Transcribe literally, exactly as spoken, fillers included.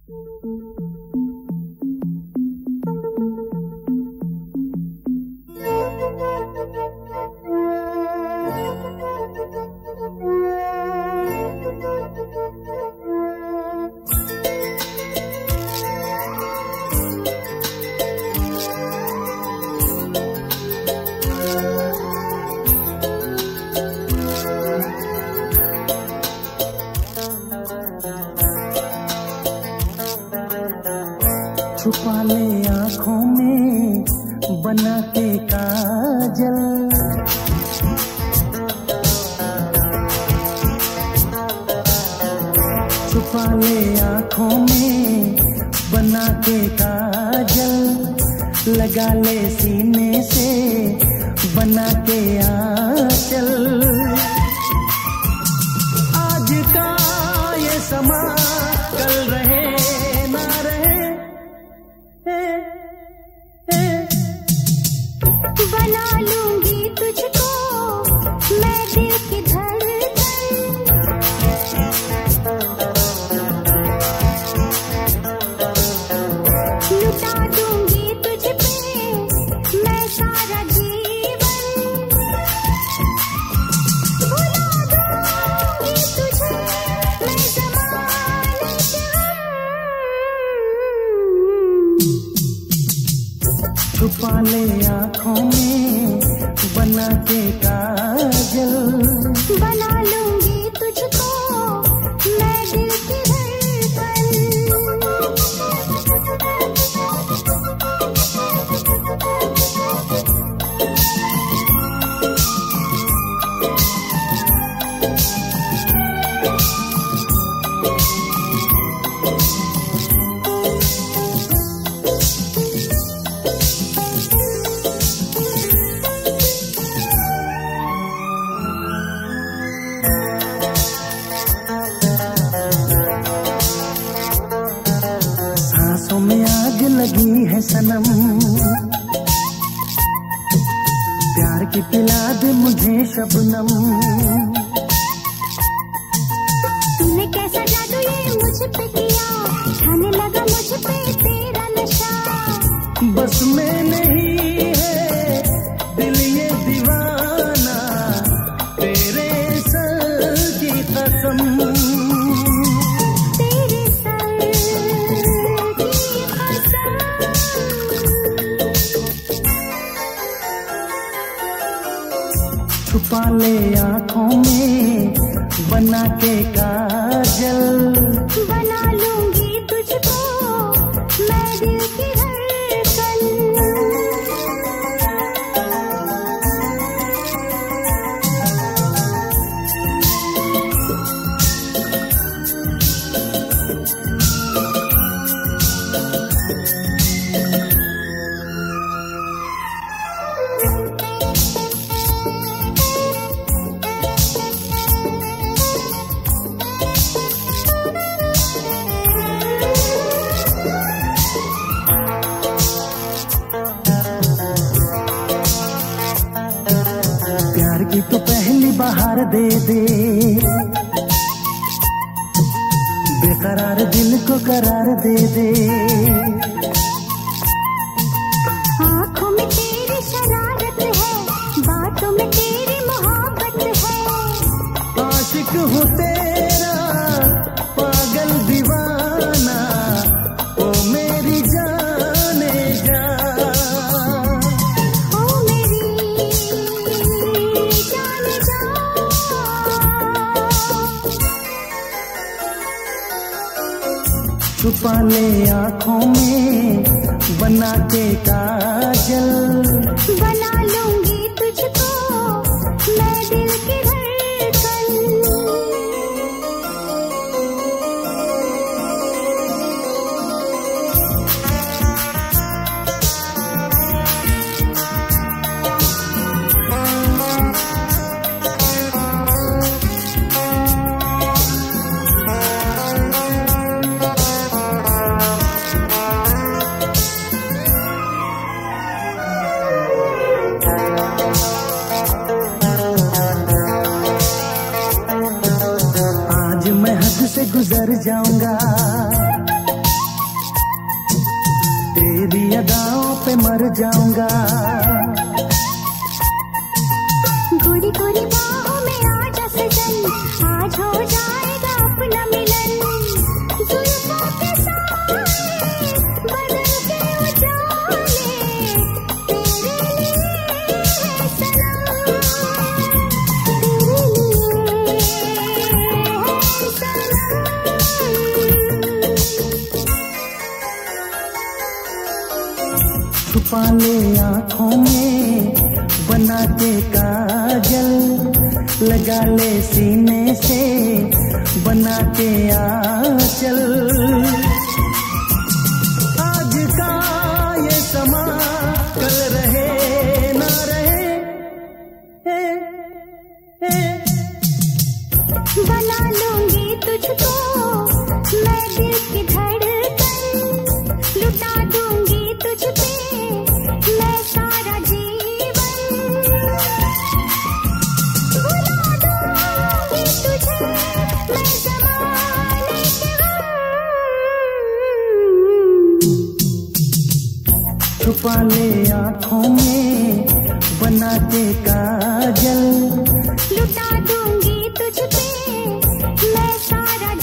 छुपा ले आँखों में बना के काजल, छुपा ले आँखों में बना के काजल, लगा ले सीने से बना के आंचल। आज का ये समा कल रहे ना रहे, बना लूंगी तुझको मैं दिल की धड़कन, लुटा दूंगी तुझ पे मैं सारा जीवन, भुला दूंगी तुझे मैं ज़माने से गम। छुपा ले आँखों में बना के काजल, बना लूंगी तुझको मैं दिल की धड़कन। सांसों में आग लगी है सनम, प्यार की पिला दे मुझे शबनम। तूने कैसा जादू ये मुझ पे किया, छाने लगा मुझ पे तेरा नशा। बस में नहीं है दिल ये दीवाना, तेरे सर की कसम, तेरे सर की कसम। छुपा ले आँखों में बना के काजल, बना लूंगी तुझको मैं दिल की धड़कन। प्यार की तो पहली बहार दे दे, बेकरार दिल को करार दे दे। आँखों में तेरी शरारत है, बातों में तेरी मोहब्बत है। आशिक हूँ तेरा पागल दीवाना, ओ मेरी जाने जा, ओ मेरी जाने जा। छुपा ले आँखों में बना के काजल, बना लूंगी तुझको मैं दिल की धड़कन। आज मैं हद से गुजर जाऊंगा, पे मर जाऊंगा। गोरी गोरी बाहों में आजा सजन, आज हो जाएगा अपना मिलन। जुल्फों के साए बदन के उजाले तेरे लिए है सनम, तेरे लिए है सनम। छुपा ले आंखों में बना के काजल, लगा ले सीने से बना के आंचल। आज का ये समा कल रहे ना रहे, हे, हे। बना लूंगी तुझको मैं दिल की धड़कन, लुटा दूंगी तुझ पे मैं सारा जीवन, भुला दूंगी तुझे मैं ज़माने के गम। छुपा ले आंखों में बना के काजल, लुटा दूंगी तुझ पे मैं सारा